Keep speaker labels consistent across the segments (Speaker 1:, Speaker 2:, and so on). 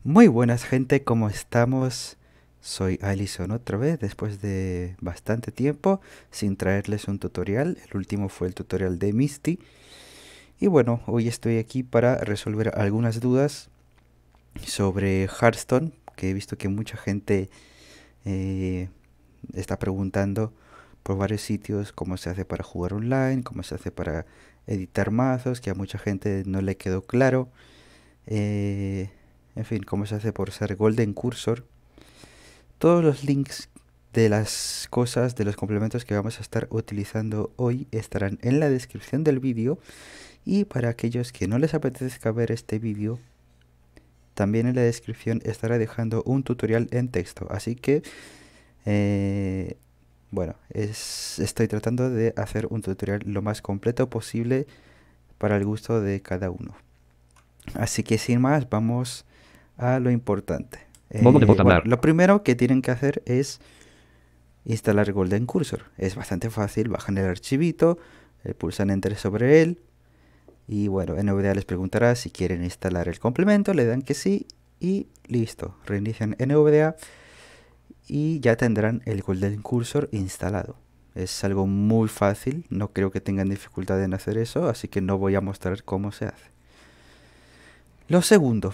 Speaker 1: Muy buenas gente, ¿cómo estamos? Soy Alison otra vez, después de bastante tiempo sin traerles un tutorial. El último fue el tutorial de Misty. Y bueno, hoy estoy aquí para resolver algunas dudas sobre Hearthstone, que he visto que mucha gente eh, está preguntando por varios sitios cómo se hace para jugar online, cómo se hace para editar mazos, que a mucha gente no le quedó claro. Eh, en fin, cómo se hace por ser Golden Cursor. Todos los links de las cosas, de los complementos que vamos a estar utilizando hoy estarán en la descripción del vídeo, y para aquellos que no les apetezca ver este vídeo, también en la descripción estaré dejando un tutorial en texto. Así que, eh, bueno, estoy tratando de hacer un tutorial lo más completo posible para el gusto de cada uno. Así que sin más, vamos a lo importante.
Speaker 2: Modo de voz
Speaker 1: Bueno,
Speaker 2: hablar.
Speaker 1: lo primero que tienen que hacer es instalar Golden Cursor. Es bastante fácil, bajan el archivito, pulsan Enter sobre él y bueno, NVDA les preguntará si quieren instalar el complemento, le dan que sí y listo. Reinician NVDA y ya tendrán el Golden Cursor instalado. Es algo muy fácil, no creo que tengan dificultad en hacer eso, así que no voy a mostrar cómo se hace. Lo segundo,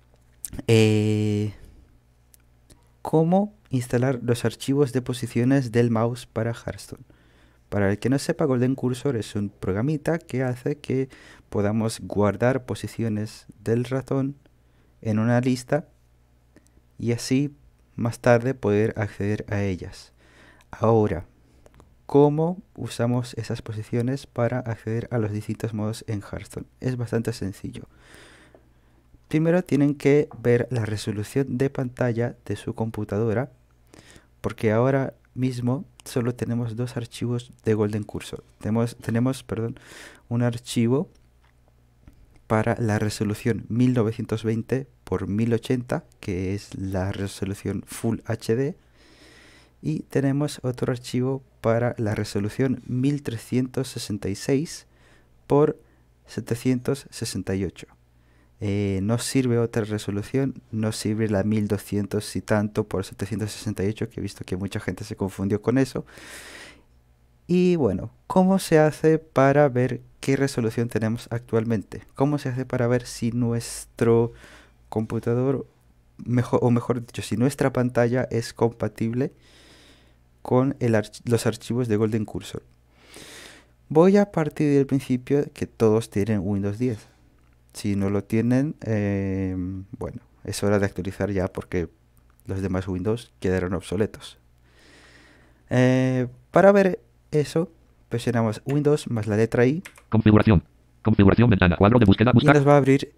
Speaker 1: cómo instalar los archivos de posiciones del mouse para Hearthstone. Para el que no sepa, Golden Cursor es un programita que hace que podamos guardar posiciones del ratón en una lista y así más tarde poder acceder a ellas. Ahora, ¿cómo usamos esas posiciones para acceder a los distintos modos en Hearthstone? Es bastante sencillo. Primero tienen que ver la resolución de pantalla de su computadora, porque ahora mismo solo tenemos dos archivos de Golden Cursor. Tenemos, un archivo para la resolución 1920 por 1080, que es la resolución Full HD, y tenemos otro archivo para la resolución 1366 por 768. No sirve otra resolución, no sirve la 1200 y tanto por 768, que he visto que mucha gente se confundió con eso. Y bueno, ¿cómo se hace para ver qué resolución tenemos actualmente? ¿Cómo se hace para ver si nuestro computador, o mejor dicho, si nuestra pantalla es compatible con los archivos de Golden Cursor? Voy a partir del principio que todos tienen Windows 10. Si no lo tienen, bueno, es hora de actualizar ya porque los demás Windows quedaron obsoletos. Para ver eso, presionamos Windows más la letra I
Speaker 2: Configuración. Configuración ventana. Cuadro de búsqueda.
Speaker 1: y
Speaker 2: Buscar.
Speaker 1: nos va a abrir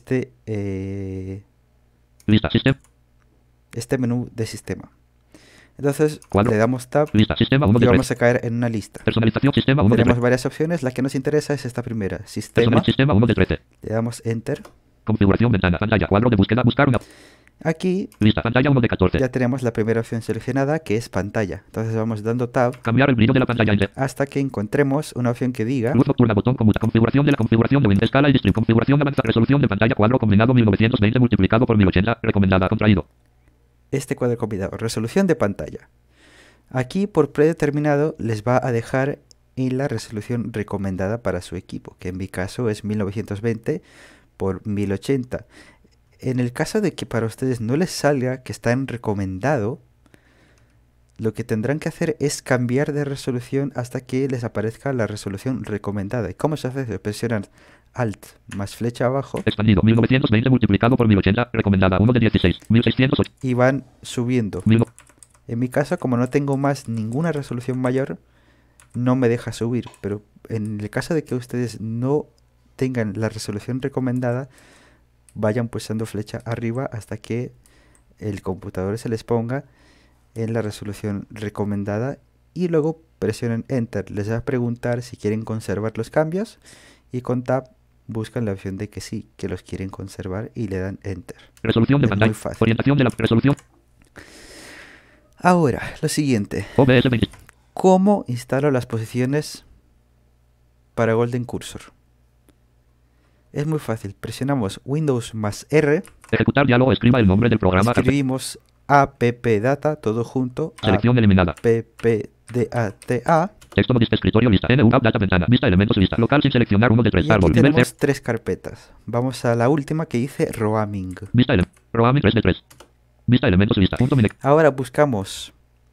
Speaker 2: Lista. Sistema.
Speaker 1: este menú de sistema. Entonces
Speaker 2: Cuadro.
Speaker 1: le damos Tab
Speaker 2: Lista. Sistema 1
Speaker 1: y
Speaker 2: de 3.
Speaker 1: vamos a caer en una lista.
Speaker 2: Personalización. Sistema 1 de 3.
Speaker 1: Tenemos varias opciones, la que nos interesa es esta primera, Sistema.
Speaker 2: Sistema 1 de 13.
Speaker 1: Le damos Enter.
Speaker 2: Configuración ventana. Pantalla. Cuadro de búsqueda. Buscar una.
Speaker 1: Aquí
Speaker 2: Lista. Pantalla 1 de 14.
Speaker 1: ya tenemos la primera opción seleccionada, que es pantalla. Entonces vamos dando Tab
Speaker 2: Cambiar el brillo de la pantalla.
Speaker 1: hasta que encontremos una opción que diga
Speaker 2: Luz nocturna. Botón conmuta. Configuración de la configuración de Windows. Escala y distrib. Configuración de avanzada. Resolución de pantalla. Cuadro combinado 1920 multiplicado por 1080. Recomendada. Contraído.
Speaker 1: este cuadro combinado, resolución de pantalla. Aquí por predeterminado les va a dejar en la resolución recomendada para su equipo, que en mi caso es 1920 por 1080. En el caso de que para ustedes no les salga que está en recomendado, lo que tendrán que hacer es cambiar de resolución hasta que les aparezca la resolución recomendada. ¿Y cómo se hace? Presionan Alt más flecha abajo
Speaker 2: Expandido. 1920 multiplicado por 1080. Recomendada. 1 de 16. 1608.
Speaker 1: y van subiendo.
Speaker 2: 1000.
Speaker 1: En mi caso, como no tengo más ninguna resolución mayor, no me deja subir. Pero en el caso de que ustedes no tengan la resolución recomendada, vayan pulsando flecha arriba hasta que el computador se les ponga en la resolución recomendada y luego presionen Enter. Les va a preguntar si quieren conservar los cambios y con Tab buscan la opción de que sí, que los quieren conservar y le dan Enter.
Speaker 2: Resolución de
Speaker 1: Es muy
Speaker 2: pantalla.
Speaker 1: fácil.
Speaker 2: Orientación de la resolución.
Speaker 1: Ahora, lo siguiente.
Speaker 2: OBS 20.
Speaker 1: ¿Cómo instalo las posiciones para Golden Cursor? Es muy fácil. Presionamos Windows más R
Speaker 2: Ejecutar diálogo. Escriba el nombre del programa.
Speaker 1: Escribimos appdata, todo junto.
Speaker 2: Selección eliminada.
Speaker 1: Appdata.
Speaker 2: Texto no lista escritorio lista. NU app data ventana. Vista elementos lista. Local sin seleccionar 1 de 3.
Speaker 1: Y aquí
Speaker 2: Árbol. Nivel
Speaker 1: tenemos
Speaker 2: 0.
Speaker 1: 3 carpetas. Vamos a la última que dice roaming.
Speaker 2: Vista roaming 3 de 3. Vista elementos lista. Punto mine.
Speaker 1: Ahora buscamos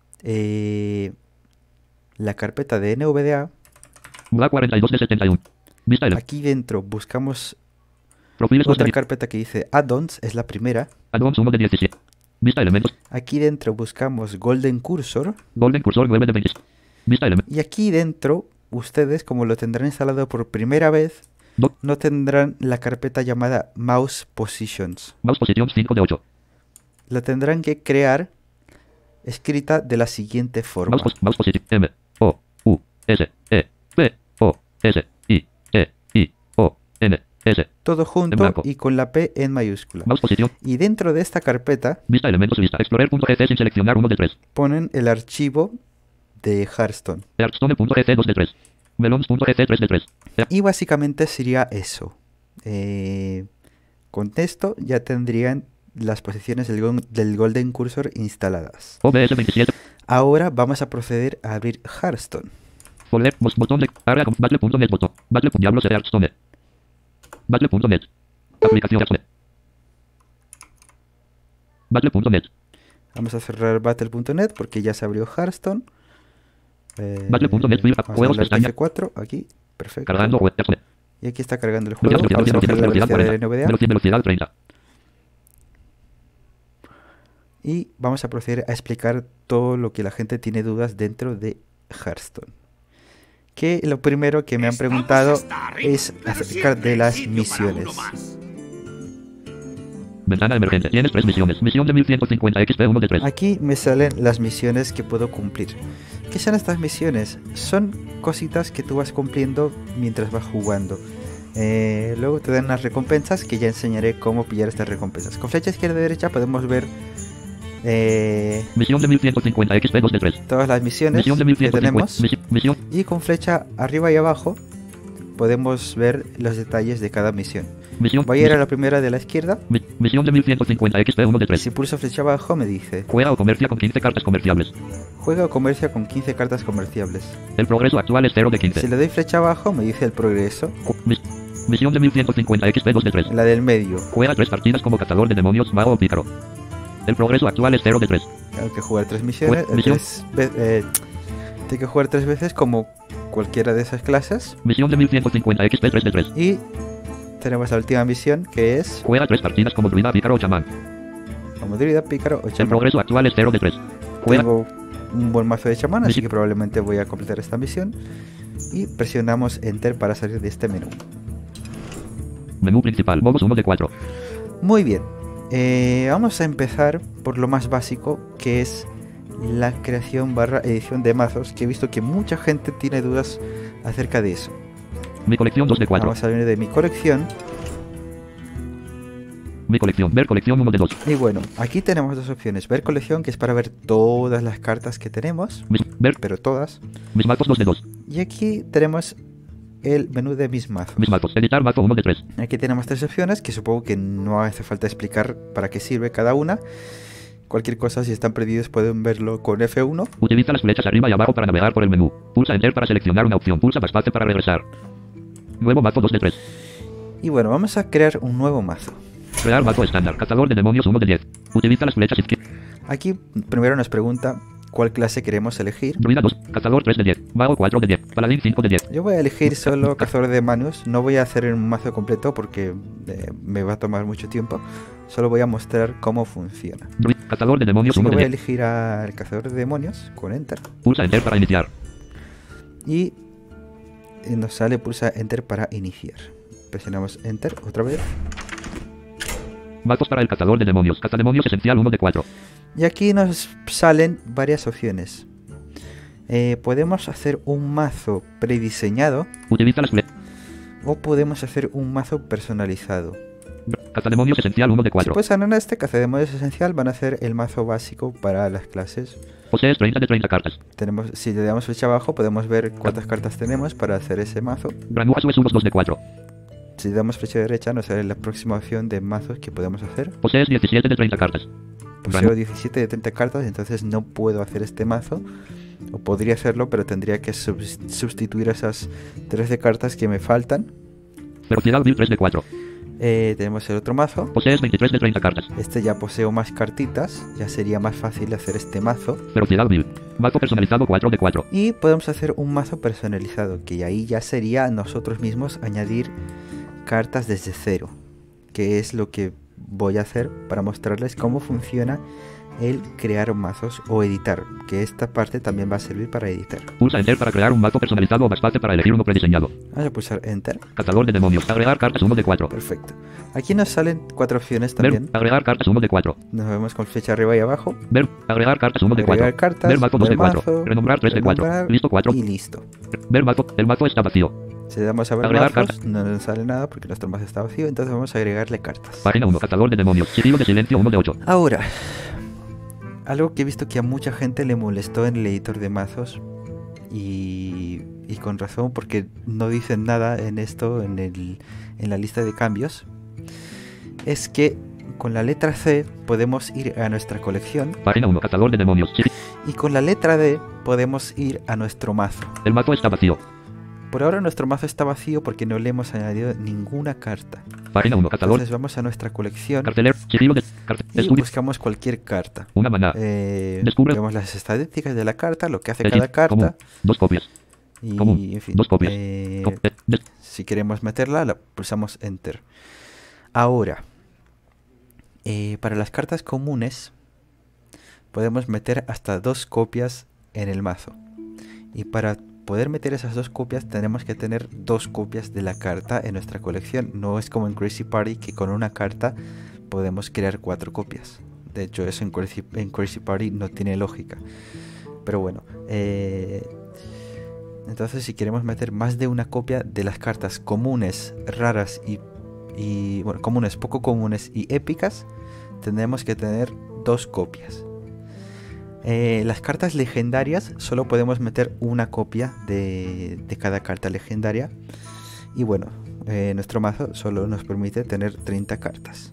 Speaker 1: la carpeta de NVDA.
Speaker 2: Muda 42 de 71. Vista
Speaker 1: Aquí dentro buscamos
Speaker 2: Profiles
Speaker 1: otra carpeta que dice add-ons, es la primera.
Speaker 2: Add-ons 1 de 17. Vista elementos.
Speaker 1: Aquí dentro buscamos Golden Cursor.
Speaker 2: Golden Cursor 9 de 20. Vista elementos.
Speaker 1: Y aquí dentro, ustedes, como lo tendrán instalado por primera vez, no tendrán la carpeta llamada Mouse Positions.
Speaker 2: Mouse Positions 5 de 8.
Speaker 1: La tendrán que crear escrita de la siguiente forma.
Speaker 2: Mouse Position M O U S E P O S I E I O N S.
Speaker 1: Todo junto y con la P en mayúscula.
Speaker 2: Mouse Position.
Speaker 1: Y dentro de esta carpeta,
Speaker 2: vista elementos lista. Explorer.gc sin seleccionar 1 de 3.
Speaker 1: ponen el archivo de Hearthstone.
Speaker 2: Hearthstone.gc 2 de 3. Melons.gc 3 de 3.
Speaker 1: Y básicamente sería eso. Con esto ya tendrían las posiciones del Golden Cursor instaladas.
Speaker 2: OBS 27.
Speaker 1: Ahora vamos a proceder a abrir Hearthstone.
Speaker 2: Folder, botón de área con battle.net botón. Battle.diablos de Hearthstone. Battle.net. Aplicación Hearthstone. Battle.net.
Speaker 1: Vamos a cerrar Battle.net porque ya se abrió Hearthstone.
Speaker 2: Battle.net. Juegos pestaña
Speaker 1: 4 aquí. Perfecto.
Speaker 2: Cargando web.
Speaker 1: Y aquí está cargando el juego. Vamos a coger la velocidad de NVDA.
Speaker 2: Velocidad 30.
Speaker 1: Y vamos a proceder a explicar todo lo que la gente tiene dudas dentro de Hearthstone. Que lo primero que me han preguntado es acerca de las misiones.
Speaker 2: Ventana emergente. Tienes 3 misiones. Misión de 1150 XP 1 de 3.
Speaker 1: Aquí me salen las misiones que puedo cumplir. ¿Qué son estas misiones? Son cositas que tú vas cumpliendo mientras vas jugando. Luego te dan unas recompensas que ya enseñaré cómo pillar estas recompensas. Con flecha izquierda y derecha podemos ver
Speaker 2: misión de 1150 XP 2 de 3.
Speaker 1: todas las misiones
Speaker 2: Misión de 1150.
Speaker 1: que tenemos.
Speaker 2: Misión.
Speaker 1: Y con flecha arriba y abajo podemos ver los detalles de cada misión. Voy a ir a la primera de la izquierda.
Speaker 2: Misión de 1150 XP 1 de 3.
Speaker 1: Si pulso flecha abajo me dice:
Speaker 2: juega o comercia con 15 cartas comerciables.
Speaker 1: Juega o comercia con 15 cartas comerciables.
Speaker 2: El progreso actual es 0 de 15.
Speaker 1: Si le doy flecha abajo me dice el progreso.
Speaker 2: Misión de 1150 XP 2 de 3.
Speaker 1: La del medio.
Speaker 2: Juega 3 partidas como cazador de demonios, mago o pícaro. El progreso actual es 0 de 3.
Speaker 1: Tengo que jugar 3 misiones. Tengo que jugar 3 veces como cualquiera de esas clases.
Speaker 2: Misión de 1150 XP 3 de 3.
Speaker 1: Y tenemos la última misión que es:
Speaker 2: juega 3 partidas como druida, pícaro o chamán.
Speaker 1: Como druida, pícaro o chamán.
Speaker 2: El progreso actual es 0 de 3.
Speaker 1: Tengo un buen mazo de chamán, así que probablemente voy a completar esta misión. Y presionamos Enter para salir de este menú.
Speaker 2: Menú principal, modos 1 de 4.
Speaker 1: Muy bien. Vamos a empezar por lo más básico, que es la creación / edición de mazos, que he visto que mucha gente tiene dudas acerca de eso.
Speaker 2: Mi colección 2 de 4.
Speaker 1: Vamos a venir de mi colección.
Speaker 2: Mi colección, ver colección 1 de 2.
Speaker 1: Y bueno, aquí tenemos dos opciones: ver colección, que es para ver todas las cartas que tenemos, pero todas.
Speaker 2: Mis mazos 2 de 2.
Speaker 1: Y aquí tenemos el menú de mis mazos.
Speaker 2: Mis mazos, editar mazo 1 de 3.
Speaker 1: Aquí tenemos 3 opciones que supongo que no hace falta explicar para qué sirve cada una. Cualquier cosa, si están perdidos, pueden verlo con F1.
Speaker 2: Utiliza las flechas arriba y abajo para navegar por el menú. Pulsa Enter para seleccionar una opción. Pulsa Backspace para regresar. Nuevo mazo 2 de 3.
Speaker 1: Y bueno, vamos a crear un nuevo mazo.
Speaker 2: Crear mazo estándar. Cazador de demonios 1 de 10. Utiliza las flechas izquierdas.
Speaker 1: Aquí primero nos pregunta cuál clase queremos elegir.
Speaker 2: Druida 2. Cazador 3 de 10. Mago 4 de 10. Paladín 5 de 10.
Speaker 1: Yo voy a elegir solo Cazador de demonios. No voy a hacer un mazo completo porque me va a tomar mucho tiempo. Solo voy a mostrar cómo funciona.
Speaker 2: Cazador de demonios 1 de 10.
Speaker 1: Voy a elegir al Cazador de demonios con Enter.
Speaker 2: Pulsa Enter para iniciar.
Speaker 1: Y nos sale pulsa Enter para iniciar. Presionamos Enter otra vez.
Speaker 2: Mazos para el cazador de demonios. Cazademonios esencial 1 de 4.
Speaker 1: Y aquí nos salen varias opciones. Podemos hacer un mazo prediseñado.
Speaker 2: Utiliza las flechas.
Speaker 1: O podemos hacer un mazo personalizado.
Speaker 2: Cazademonios esencial 1 de 4.
Speaker 1: Si pulsan en este Cazademonios esencial, van a hacer el mazo básico para las clases.
Speaker 2: Posees 30 de 30 cartas.
Speaker 1: Si le damos flecha abajo, podemos ver cuántas cartas tenemos para hacer ese mazo.
Speaker 2: Granujas es 1 2 de 4.
Speaker 1: si le damos flecha derecha nos sale la próxima opción de mazos que podemos hacer.
Speaker 2: Posees 17 de 30 cartas.
Speaker 1: Poseo 17 de 30 cartas, entonces no puedo hacer este mazo. O podría hacerlo, pero tendría que sustituir esas 13 cartas que me faltan.
Speaker 2: Velocidad build 3 de 4.
Speaker 1: Tenemos el otro mazo.
Speaker 2: Posees 23 de 30 cartas.
Speaker 1: Este ya poseo más cartitas, ya sería más fácil hacer este mazo.
Speaker 2: Velocidad build. Mazo personalizado 4 de 4.
Speaker 1: Y podemos hacer un mazo personalizado, que ahí ya sería nosotros mismos añadir cartas desde cero, que es lo que voy a hacer para mostrarles cómo funciona el crear mazos o editar, que esta parte también va a servir para editar.
Speaker 2: Pulsa Enter para crear un mazo personalizado o backspace para elegir uno prediseñado.
Speaker 1: Vamos a pulsar Enter.
Speaker 2: Cazador de demonios. Agregar cartas 1 de 4.
Speaker 1: Perfecto. Aquí nos salen 4 opciones también.
Speaker 2: Ver, agregar cartas 1 de 4.
Speaker 1: Nos vemos con flecha arriba y abajo.
Speaker 2: Ver, agregar cartas 1 de 4.
Speaker 1: Agregar cartas,
Speaker 2: ver mazo 2 de 4.
Speaker 1: mazo,
Speaker 2: Renombrar 3 de 4.
Speaker 1: renombrar
Speaker 2: Listo 4.
Speaker 1: Y listo.
Speaker 2: Ver mazo. El mazo está vacío.
Speaker 1: Si le damos a ver
Speaker 2: Agregar
Speaker 1: mazos, no nos sale nada porque nuestro mazo está vacío, entonces vamos a agregarle cartas.
Speaker 2: Página 1. Cazador de demonios. Sigilo de silencio 1 de 8.
Speaker 1: Ahora, algo que he visto que a mucha gente le molestó en el editor de mazos y con razón, porque no dicen nada en esto, en la lista de cambios, es que con la letra C podemos ir a nuestra colección.
Speaker 2: Página 1. Cazador de demonios.
Speaker 1: Y con la letra D podemos ir a nuestro mazo.
Speaker 2: El mazo está vacío.
Speaker 1: Por ahora nuestro mazo está vacío porque no le hemos añadido ninguna carta.
Speaker 2: Página 1. Cazador.
Speaker 1: Entonces vamos a nuestra colección
Speaker 2: Cartelero. Sigilo de
Speaker 1: y buscamos cualquier carta.
Speaker 2: Una maná. Descubre.
Speaker 1: Vemos las estadísticas de la carta, lo que hace
Speaker 2: Edit.
Speaker 1: cada carta.
Speaker 2: Común. 2 copias.
Speaker 1: Y
Speaker 2: Común.
Speaker 1: en fin,
Speaker 2: 2 copias.
Speaker 1: si queremos meterla, la pulsamos Enter. Ahora, para las cartas comunes podemos meter hasta 2 copias en el mazo. Y para poder meter esas 2 copias tenemos que tener 2 copias de la carta en nuestra colección. No es como en Crazy Party, que con una carta podemos crear 4 copias. De hecho, eso en Crazy Party no tiene lógica. Pero bueno, entonces si queremos meter más de una copia de las cartas comunes, raras y bueno, comunes, poco comunes y épicas, tendremos que tener 2 copias. Las cartas legendarias solo podemos meter una copia de cada carta legendaria. Y bueno, nuestro mazo solo nos permite tener 30 cartas.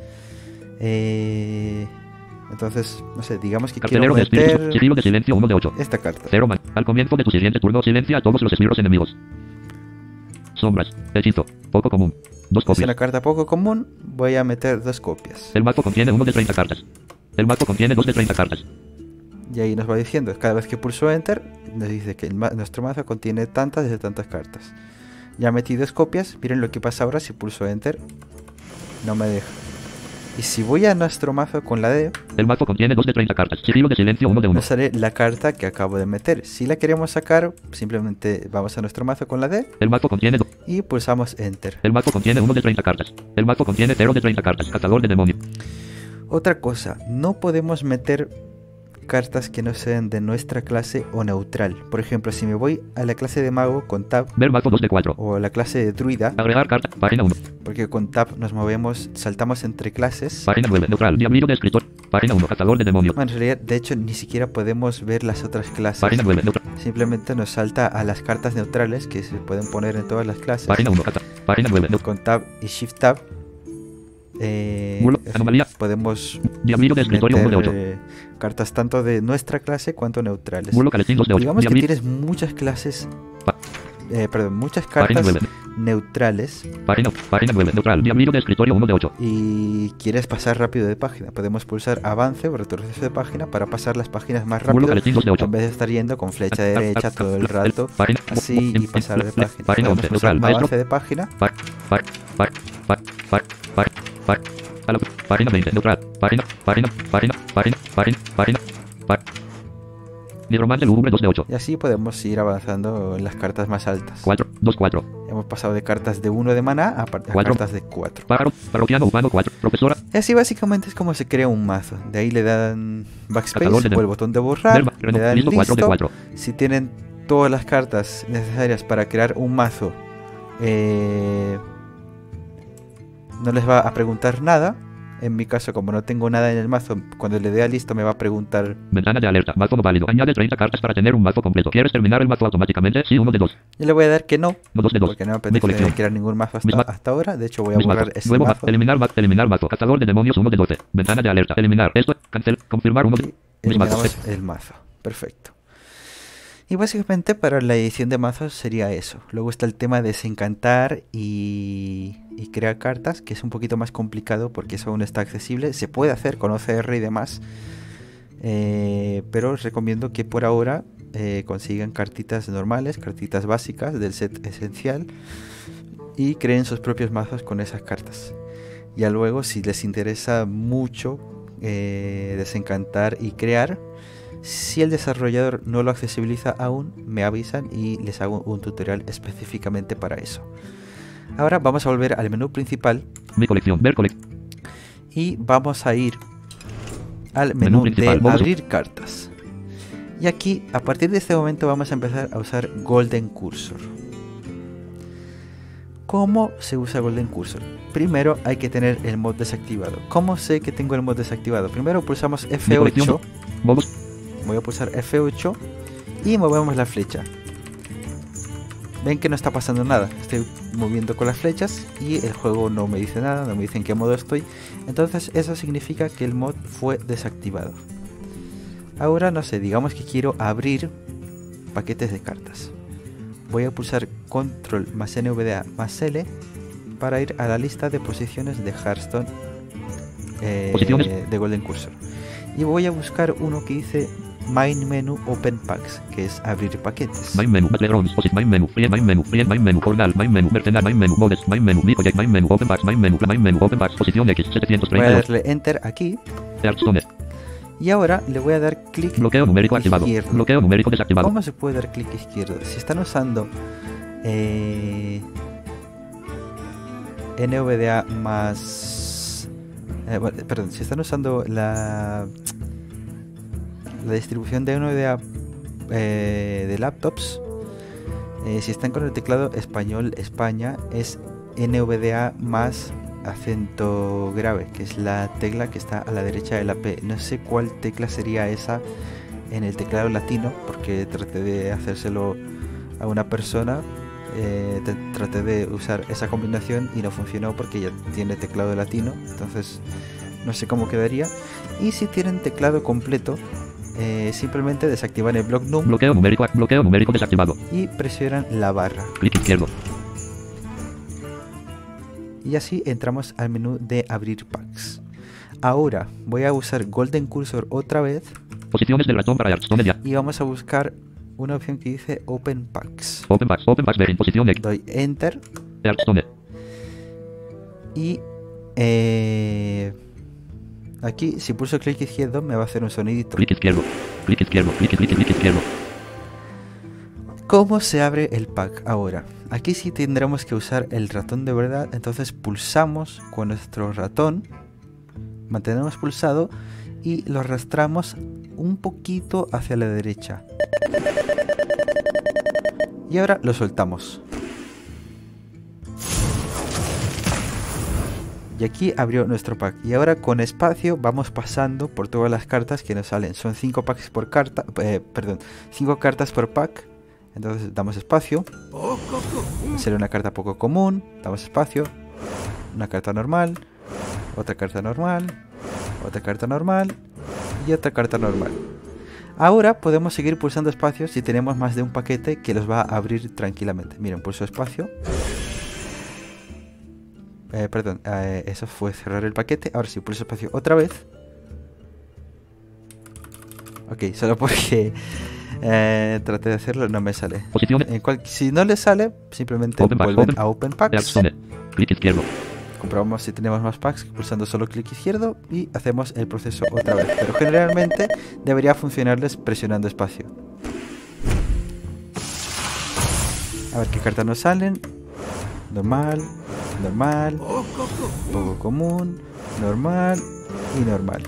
Speaker 1: Entonces, no sé, digamos que
Speaker 2: Cartelero
Speaker 1: quiero
Speaker 2: de espíritus.
Speaker 1: meter
Speaker 2: Sigilo de silencio 1 de 8.
Speaker 1: esta carta.
Speaker 2: 0 man. Al comienzo de tu siguiente turno silencia a todos los esbirros enemigos. Sombras. Hechizo. Poco común. 2
Speaker 1: Es
Speaker 2: copias.
Speaker 1: una carta poco común, voy a meter 2 copias.
Speaker 2: El mazo contiene 1 de 30 cartas. El mazo contiene 2 de 30 cartas.
Speaker 1: Y ahí nos va diciendo, cada vez que pulso Enter, nos dice que nuestro mazo contiene tantas de tantas cartas. Ya metí 2 copias, miren lo que pasa ahora si pulso Enter, no me deja. Y si voy a nuestro mazo con la D,
Speaker 2: El mazo contiene 2 de 30 cartas. Sigilo de silencio 1 de 1.
Speaker 1: nos sale la carta que acabo de meter. Si la queremos sacar, simplemente vamos a nuestro mazo con la D
Speaker 2: El mazo contiene
Speaker 1: y pulsamos Enter.
Speaker 2: El mazo contiene 1 de 30 cartas. El mazo contiene 0 de 30 cartas. Cazador de demonios.
Speaker 1: Otra cosa, no podemos meter cartas que no sean de nuestra clase o neutral. Por ejemplo, si me voy a la clase de mago con Tab
Speaker 2: Ver mazo 2 de 4.
Speaker 1: o a la clase de druida,
Speaker 2: Agregar carta. Página 1.
Speaker 1: porque con Tab nos movemos, saltamos entre clases.
Speaker 2: Página 9. Neutral. Diablillo de escritor. Página 1. Cazador de demonios.
Speaker 1: Bueno, en realidad, de hecho, ni siquiera podemos ver las otras clases.
Speaker 2: Página 9. Neutral.
Speaker 1: Simplemente nos salta a las cartas neutrales que se pueden poner en todas las clases.
Speaker 2: Página 1. Página 9.
Speaker 1: Con Tab y Shift Tab
Speaker 2: Muro. Anomalía.
Speaker 1: podemos
Speaker 2: Diablillo de escritorio 1 de 8.
Speaker 1: meter cartas tanto de nuestra clase cuanto neutrales.
Speaker 2: Muro Calecín 2 de 8.
Speaker 1: Digamos que
Speaker 2: Diablillo.
Speaker 1: tienes muchas clases, muchas
Speaker 2: Página
Speaker 1: cartas
Speaker 2: 9.
Speaker 1: neutrales
Speaker 2: Página 9. Neutral. Diablillo de escritorio 1 de 8.
Speaker 1: y quieres pasar rápido de página. Podemos pulsar avance o retroceso de página para pasar las páginas más
Speaker 2: Muro
Speaker 1: rápido
Speaker 2: Calecín 2 de 8.
Speaker 1: en vez de estar yendo con flecha derecha todo el rato
Speaker 2: Página.
Speaker 1: así y pasar de página.
Speaker 2: Página
Speaker 1: Podemos
Speaker 2: 11.
Speaker 1: pulsar
Speaker 2: Neutral. Maestro.
Speaker 1: avance de página.
Speaker 2: Página 20. Neutral. Página. Nigromante lúgubre 2 de 8.
Speaker 1: Y así podemos ir avanzando en las cartas más altas.
Speaker 2: 4. 2, 4.
Speaker 1: Hemos pasado de cartas de 1 de maná a
Speaker 2: Cuatro.
Speaker 1: cartas de 4.
Speaker 2: Pájaro. Parroquiano humano 4. Profesora.
Speaker 1: Y así básicamente es como se crea un mazo. De ahí le dan backspace
Speaker 2: Catador de
Speaker 1: o el botón de borrar.
Speaker 2: Verba.
Speaker 1: Le dan
Speaker 2: Listo 4 de
Speaker 1: listo.
Speaker 2: 4.
Speaker 1: Si tienen todas las cartas necesarias para crear un mazo, no les va a preguntar nada. En mi caso, como no tengo nada en el mazo, cuando le dé a listo me va a preguntar...
Speaker 2: Ventana de alerta. Mazo no válido. Añade 30 cartas para tener un mazo completo. ¿Quieres terminar el mazo automáticamente? Sí, 1 de 2.
Speaker 1: Yo le voy a dar que no,
Speaker 2: No 2 de 2.
Speaker 1: porque no me
Speaker 2: Mi
Speaker 1: apetece
Speaker 2: colección.
Speaker 1: crear ningún mazo hasta ahora. De hecho, voy a
Speaker 2: Mis
Speaker 1: borrar
Speaker 2: mazos.
Speaker 1: ese
Speaker 2: Nuevo
Speaker 1: mazo.
Speaker 2: mazo. Eliminar mazo. Cazador de demonios 1 de 12. Ventana de alerta. Eliminar. Esto. Cancel. Confirmar 1 de...
Speaker 1: Y
Speaker 2: Mis mazos.
Speaker 1: eliminamos el mazo. Perfecto. Y básicamente para la edición de mazos sería eso. Luego está el tema de desencantar y crear cartas, que es un poquito más complicado porque eso aún está accesible. Se puede hacer con OCR y demás, pero os recomiendo que por ahora consigan cartitas normales, cartitas básicas del set esencial y creen sus propios mazos con esas cartas. Ya luego, si les interesa mucho desencantar y crear, si el desarrollador no lo accesibiliza aún, me avisan y les hago un tutorial específicamente para eso. Ahora vamos a volver al menú principal.
Speaker 2: Mi colección. Ver colección.
Speaker 1: Y vamos a ir al menú de abrir cartas. Y aquí, a partir de este momento, vamos a empezar a usar Golden Cursor. ¿Cómo se usa Golden Cursor? Primero hay que tener el mod desactivado. ¿Cómo sé que tengo el mod desactivado? Primero pulsamos F8. Voy a pulsar F8 y movemos la flecha. Ven que no está pasando nada. Estoy moviendo con las flechas y el juego no me dice nada, no me dice en qué modo estoy. Entonces eso significa que el mod fue desactivado. Ahora no sé, digamos que quiero abrir paquetes de cartas. Voy a pulsar Control más NVDA más L para ir a la lista de posiciones de Hearthstone de Golden Cursor. Y voy a buscar uno que dice Main Menu Open Packs, que es abrir paquetes.
Speaker 2: Main Menu, Battlegrounds, Main Menu, Free Main Menu, Free Main Menu, Portal, Main Menu, Mercenar, Main Menu, Modes, Main Menu, Project, Main Menu, Open Packs, Main Menu, Open Packs, posición X, 730.
Speaker 1: Voy a darle Enter aquí.
Speaker 2: Hearthstone.
Speaker 1: Y ahora le voy a dar clic
Speaker 2: Bloqueo numérico activado. Bloqueo numérico desactivado.
Speaker 1: ¿Cómo se puede dar clic izquierdo? Si están usando NVDA más... perdón, si están usando la distribución de NVDA de laptops, si están con el teclado español España, es NVDA más acento grave, que es la tecla que está a la derecha de la P. No sé cuál tecla sería esa en el teclado latino, porque traté de hacérselo a una persona, traté de usar esa combinación y no funcionó porque ya tiene teclado latino, entonces no sé cómo quedaría. Y si tienen teclado completo, simplemente desactivan el block num,
Speaker 2: bloqueo numérico desactivado,
Speaker 1: y presionan la barra.
Speaker 2: Clic izquierdo.
Speaker 1: Y así entramos al menú de abrir packs. Ahora voy a usar Golden Cursor otra vez.
Speaker 2: Posiciones del ratón para Hearthstone ya.
Speaker 1: Y vamos a buscar una opción que dice Open Packs.
Speaker 2: Open Packs ver en posición X.
Speaker 1: Doy Enter.
Speaker 2: Hearthstone.
Speaker 1: Y aquí si pulso clic izquierdo me va a hacer un sonidito.
Speaker 2: Clic izquierdo. Clic izquierdo. Clic izquierdo.
Speaker 1: ¿Cómo se abre el pack ahora? Aquí sí tendremos que usar el ratón de verdad, entonces pulsamos con nuestro ratón, mantenemos pulsado y lo arrastramos un poquito hacia la derecha. Y ahora lo soltamos. Y aquí abrió nuestro pack. Y ahora con espacio vamos pasando por todas las cartas que nos salen. Son 5 packs por carta, 5 cartas por pack. Entonces damos espacio, sale una carta poco común, damos espacio, una carta normal, otra carta normal, otra carta normal y otra carta normal. Ahora podemos seguir pulsando espacio si tenemos más de un paquete que los va a abrir tranquilamente. Miren, pulso espacio. Eso fue cerrar el paquete. Ahora sí, pulso espacio otra vez. Ok, solo porque... traté de hacerlo, no me sale. Si no le sale, simplemente vuelven a Open Packs.
Speaker 2: Clic izquierdo.
Speaker 1: Comprobamos si tenemos más packs pulsando solo clic izquierdo y hacemos el proceso otra vez. Pero generalmente debería funcionarles presionando espacio. A ver qué cartas nos salen. Normal, normal, poco común, normal y normal.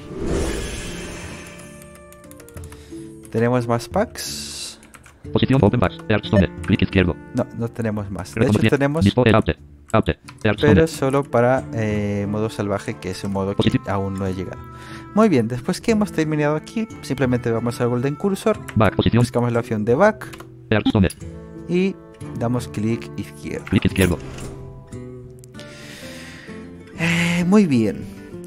Speaker 1: ¿Tenemos más packs?
Speaker 2: Posición Open Packs. Hearthstone. Clic izquierdo.
Speaker 1: No, no tenemos más. De hecho tenemos
Speaker 2: Alte.
Speaker 1: pero solo para modo salvaje, que es un modo que aún no he llegado. Muy bien, después que hemos terminado aquí, simplemente vamos al Golden Cursor,
Speaker 2: Back, posición.
Speaker 1: buscamos la opción de Back
Speaker 2: Hearthstone.
Speaker 1: y damos clic izquierdo.
Speaker 2: Clic izquierdo.
Speaker 1: Muy bien.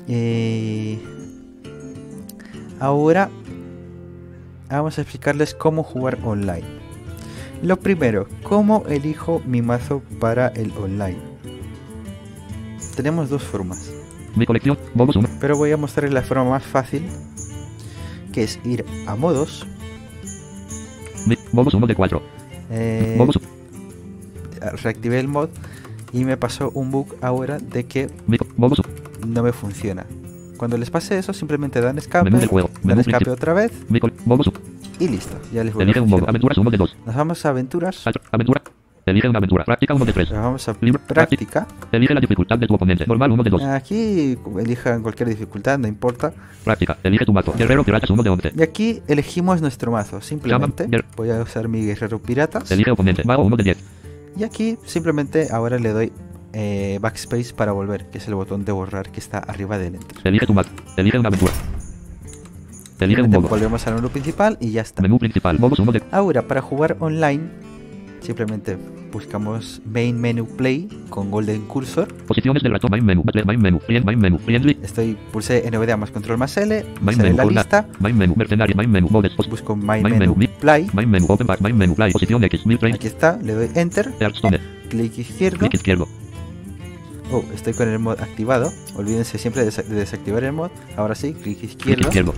Speaker 1: Ahora vamos a explicarles cómo jugar online. Lo primero, ¿cómo elijo mi mazo para el online? Tenemos dos formas,
Speaker 2: Mi colección. Modos 1.
Speaker 1: pero voy a mostrarles la forma más fácil, que es ir a modos.
Speaker 2: Modos 1 de 4. Modos.
Speaker 1: Reactivé el mod y me pasó un bug ahora de que
Speaker 2: Modos.
Speaker 1: no me funciona. Cuando les pase eso, simplemente dan escape,
Speaker 2: Menú del juego.
Speaker 1: dan
Speaker 2: Menú
Speaker 1: escape
Speaker 2: principal.
Speaker 1: otra vez
Speaker 2: Modos.
Speaker 1: y listo. Ya les voy a
Speaker 2: Elige un modo.
Speaker 1: funcionar.
Speaker 2: Aventuras 1 de 2.
Speaker 1: Nos vamos a aventuras.
Speaker 2: Aventura. Elige una aventura. Práctica 1 de 3.
Speaker 1: Nos vamos a
Speaker 2: Libro.
Speaker 1: práctica.
Speaker 2: Elige la dificultad de tu oponente. Normal 1 de 2.
Speaker 1: Aquí elijan cualquier dificultad, no importa.
Speaker 2: Práctica. Elige tu mazo. Guerrero piratas 1 de 11.
Speaker 1: Y aquí elegimos nuestro mazo. Simplemente voy a usar mi guerrero piratas.
Speaker 2: Elige oponente. Mago 1 de 10.
Speaker 1: Y aquí simplemente ahora le doy backspace para volver, que es el botón de borrar que está arriba del enter.
Speaker 2: Elige tu mazo. Elige una aventura. Elige un
Speaker 1: Simplemente
Speaker 2: modo.
Speaker 1: volvemos al menú principal y ya está.
Speaker 2: Menú principal. Modos 1 de.
Speaker 1: Ahora, para jugar online, simplemente buscamos Main Menu Play con Golden Cursor.
Speaker 2: Posiciones del ratón. Main menu. Butler. Main menu. Main menu. Friendly.
Speaker 1: Pulsé NVDA más control más L,
Speaker 2: Main
Speaker 1: sale
Speaker 2: menu.
Speaker 1: la lista,
Speaker 2: Main menu. Mercenario. Main menu. Modes.
Speaker 1: busco Main
Speaker 2: Main
Speaker 1: Menu
Speaker 2: menu.
Speaker 1: Play,
Speaker 2: Main menu. Open back. Main menu. Play. Posición X. 1030.
Speaker 1: aquí está, le doy Enter,
Speaker 2: Hearthstone.
Speaker 1: clic izquierdo.
Speaker 2: Clic izquierdo.
Speaker 1: Oh, estoy con el mod activado, olvídense siempre de desactivar el mod. Ahora sí, clic
Speaker 2: Clic
Speaker 1: izquierdo.
Speaker 2: izquierdo.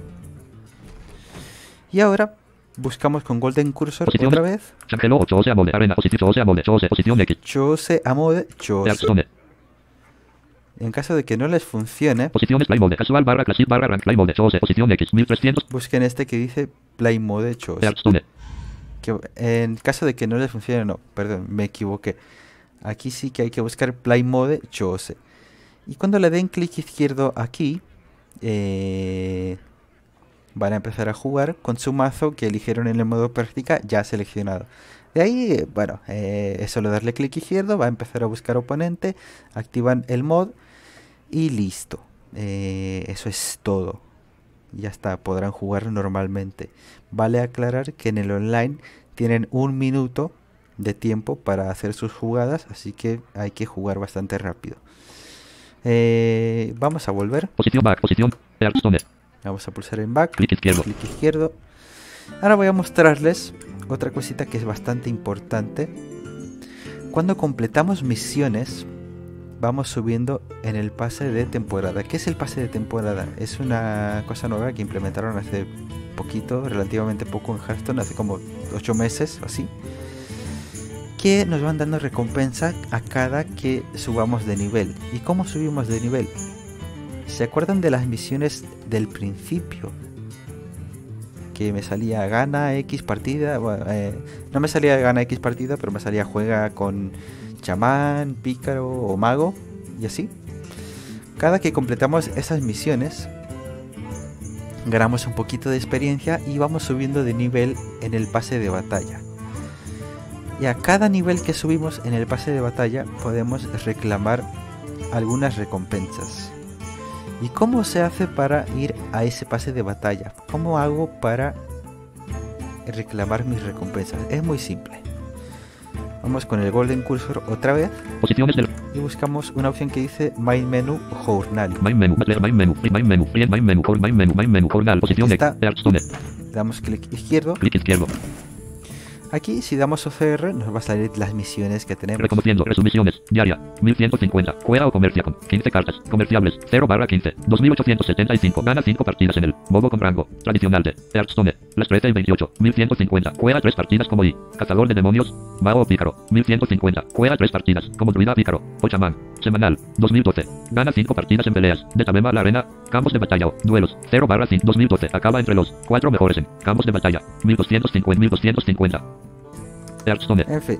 Speaker 1: Y ahora buscamos con Golden Cursor
Speaker 2: Posición
Speaker 1: otra vez.
Speaker 2: Changelo 8 Osea Mode. Arena. Posición Osea Mode. Chose. Posición X.
Speaker 1: Chose a mode, chose.
Speaker 2: Hearthstone.
Speaker 1: En caso de que no les funcione,
Speaker 2: Posiciones Play Mode. Casual barra Classic barra Rank Play Mode. Chose. Posición X. 1300.
Speaker 1: busquen este que dice Play Mode, chose.
Speaker 2: Hearthstone.
Speaker 1: Que en caso de que no les funcione, no, perdón, me equivoqué. Aquí sí que hay que buscar Play Mode Chose. Y cuando le den clic izquierdo aquí, van a empezar a jugar con su mazo que eligieron en el modo práctica ya seleccionado. De ahí, bueno, es solo darle clic izquierdo, va a empezar a buscar oponente, activan el mod y listo. Eso es todo. Ya está, podrán jugar normalmente. Vale aclarar que en el online tienen 1 minuto de tiempo para hacer sus jugadas, así que hay que jugar bastante rápido. Vamos a volver.
Speaker 2: Posición back. Posición. Hearthstone.
Speaker 1: Vamos a pulsar en back.
Speaker 2: Clic izquierdo.
Speaker 1: Clic izquierdo. Ahora voy a mostrarles otra cosita que es bastante importante. Cuando completamos misiones, vamos subiendo en el pase de temporada. ¿Qué es el pase de temporada? Es una cosa nueva que implementaron hace poquito, relativamente poco en Hearthstone, hace como 8 meses o así, que nos van dando recompensa a cada que subamos de nivel. ¿Y cómo subimos de nivel? ¿Se acuerdan de las misiones del principio? Que me salía gana X partida, bueno, no me salía gana X partida, pero me salía juega con chamán, pícaro o mago y así. Cada que completamos esas misiones ganamos un poquito de experiencia y vamos subiendo de nivel en el pase de batalla. Y a cada nivel que subimos en el pase de batalla podemos reclamar algunas recompensas. ¿Y cómo se hace para ir a ese pase de batalla? ¿Cómo hago para reclamar mis recompensas? Es muy simple. Vamos con el Golden Cursor otra vez.
Speaker 2: Posiciones del.
Speaker 1: Y buscamos una opción que dice Main Menu Journal.
Speaker 2: Main menu. Butler. Main menu. Main menu. Main menu. Main menu. Main menu. Journal. Posición X. Hearthstone.
Speaker 1: Damos clic izquierdo.
Speaker 2: Clic izquierdo.
Speaker 1: Aquí si damos OCR nos va a salir las misiones que tenemos.
Speaker 2: Reconociendo. Resumisiones. Diaria. 1150. Juega o comercia con 15 cartas. Comerciables. 0/15. 2875. Gana 5 partidas en el modo con rango. Tradicional de Hearthstone. Las 13 y 28. 1150. Juega 3 partidas como I. Cazador de demonios. Mago o pícaro. 1150. Juega 3 partidas como druida pícaro. O chamán. Semanal. 2012. Gana 5 partidas en peleas. De Tabema a la arena. Campos de batalla o duelos. 0/5. 2012. Acaba entre los 4 mejores en campos de batalla. 1250. 1250. Hearthstone.
Speaker 1: En fin.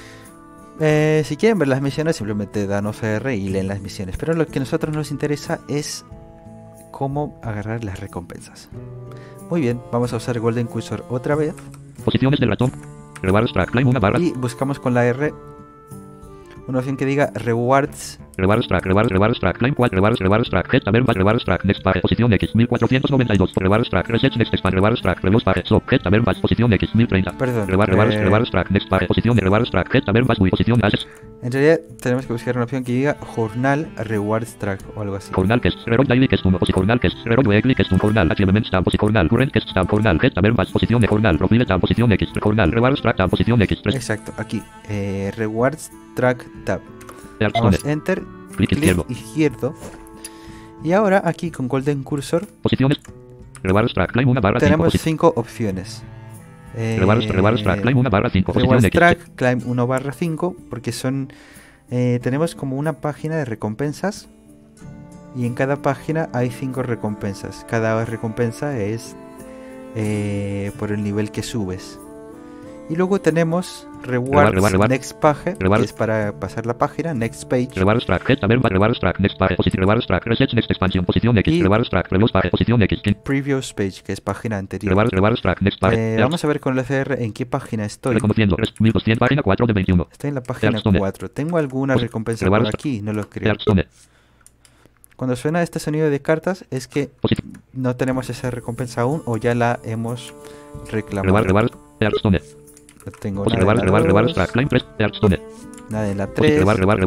Speaker 1: Si quieren ver las misiones, simplemente dan OCR y leen las misiones. Pero lo que a nosotros nos interesa es cómo agarrar las recompensas. Muy bien, vamos a usar Golden Cursor otra vez.
Speaker 2: Posiciones del ratón. Rewards track. Claim una barra.
Speaker 1: Y buscamos con la R una opción que diga Rewards.
Speaker 2: Rewards track, rewards track, climb 4, rewards track, get taber back, rewards track, next page, posición X, 1492, rewards track, reset, next expand, rewards track, reviews page, stop, get taber back, posición X, 1030.
Speaker 1: Perdón.
Speaker 2: Rewards track, next page, posición de rewards track, get taber back, posición H.
Speaker 1: En realidad tenemos que buscar una opción que diga Journal Rewards Track o algo así.
Speaker 2: Journal que es, reroll daily que es un, journal que es, reroll weekly que es un, journal, achievements tab, journal, current que es tab, journal, get taber back, posición de journal, profile tab, posición X, journal, rewards track tab, posición X, 3.
Speaker 1: Exacto, aquí, Rewards Track Tab.
Speaker 2: Damos
Speaker 1: Damos Enter,
Speaker 2: clic
Speaker 1: izquierdo. Y ahora aquí con Golden Cursor
Speaker 2: posiciones, rewards track, climb 1 barra 5,
Speaker 1: tenemos 5 opciones.
Speaker 2: rewards track, climb 1 barra 5, posición
Speaker 1: Rewards
Speaker 2: X.
Speaker 1: Track, Climb 1 barra 5, porque son... tenemos como una página de recompensas. Y en cada página hay 5 recompensas. Cada recompensa es por el nivel que subes. Y luego tenemos Rewards Next Page, que es para pasar la página, Next Page.
Speaker 2: Rewards track, get taber back, rewards track, next page, posición, rewards track, reset, next expansion, posición X,
Speaker 1: Y
Speaker 2: rewards track, reviews page, posición X.
Speaker 1: Previous Page, que es página anterior.
Speaker 2: Rewards track, next page.
Speaker 1: Vamos a ver con el CR en qué página estoy.
Speaker 2: Reconociendo, 1200, página 4 de 21.
Speaker 1: Estoy en la página 4. ¿Tengo alguna recompensa por aquí? No lo creo. Cuando suena este sonido de cartas es que no tenemos esa recompensa aún o ya la hemos reclamado. No tengo nada en la 2, nada en la 3,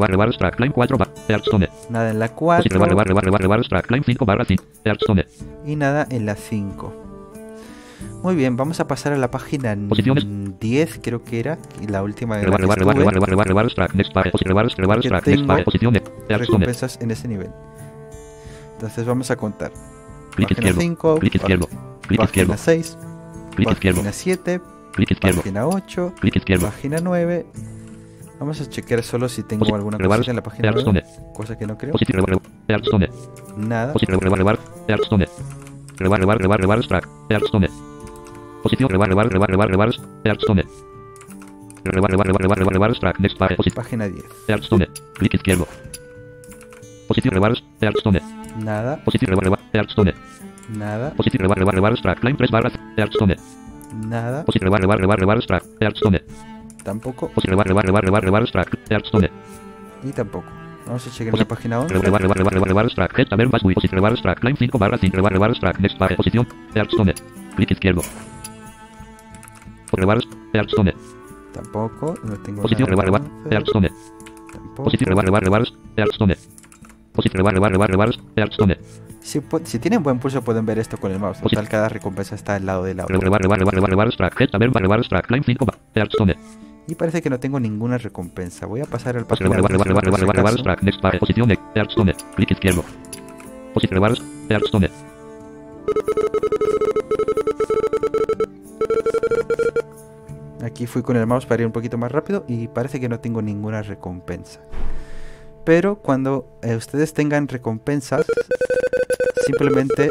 Speaker 1: nada en la 4 y nada en la 5. Muy bien, vamos a pasar a la página 10, creo que era, y la última de la que estuve, recompensas en ese nivel. Entonces vamos a contar. Página 5, página 6, página 7, página 8, página 9. Vamos a chequear solo si tengo alguna cosa en la página 9, cosa que no creo. Nada. Página 10.
Speaker 2: Clic izquierdo. Posición rewards,
Speaker 1: Nada.
Speaker 2: Posición
Speaker 1: Nada.
Speaker 2: Posición rewards track, climb 3 barras,
Speaker 1: Nada.
Speaker 2: Posición rewards track,
Speaker 1: Tampoco.
Speaker 2: Posición rewards track,
Speaker 1: Y tampoco. Vamos a chequear la página 11.
Speaker 2: Rewards track, get taber back, posición rewards track, climb 5 barras, rewards track, next page, posición, clic izquierdo. Rewards,
Speaker 1: Tampoco. No tengo
Speaker 2: posición
Speaker 1: nada.
Speaker 2: Tampoco. Posición
Speaker 1: Si tienen buen pulso pueden ver esto con el mouse. Total, cada recompensa está al lado de la otra. Y parece que no tengo ninguna recompensa. Voy a pasar al página
Speaker 2: clic izquierdo.
Speaker 1: Aquí fui con el mouse para ir un poquito más rápido y parece que no tengo ninguna recompensa. Pero cuando ustedes tengan recompensas, simplemente